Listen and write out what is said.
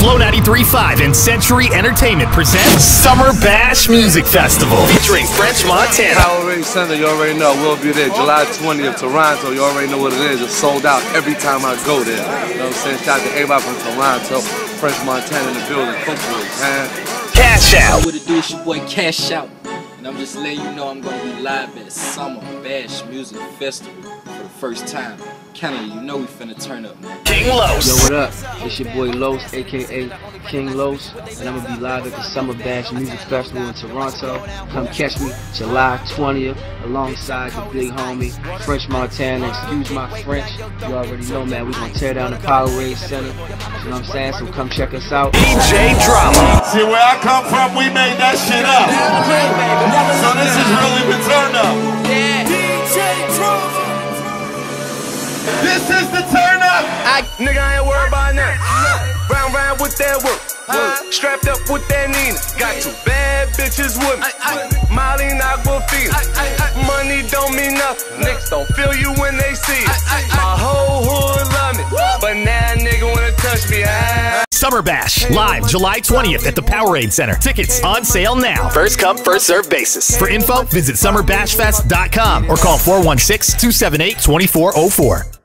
Flow 93.5 and Century Entertainment presents Summer Bash Music Festival featuring French Montana. Powerade Center, you already know. We'll be there July 20th, Toronto. You already know what it is. It's sold out every time I go there. You know what I'm saying? Shout out to everybody from Toronto. French Montana in the building. Hopefully, man. Cash Out. What it do, it's your boy Cash Out. And I'm just letting you know I'm gonna be live at Summer Bash Music Festival for the first time. Canada, you know we finna turn up, man. King Los. Yo, what up? It's your boy Los, aka King Los, and I'm gonna be live at the Summer Bash Music Festival in Toronto. Come catch me July 20th alongside the big homie French Montana. Excuse my French, you already know, man. We gonna tear down the Powerade Center. You know what I'm saying? So come check us out. DJ Drama. See, where I come from, we made that shit up. So this is really the turn up. This is the turn up. Nigga, I ain't worried about nothing. Round with that work. Strapped up with that Nina. Got two bad bitches with me. Molly Aquafina. Money don't mean nothing. Niggas don't feel you when they see it. My whole hood love me, but now nigga wanna touch me. Summer Bash, live July 20th at the Powerade Center. Tickets on sale now. First come, first served basis. For info, visit summerbashfest.com or call 416-278-2404.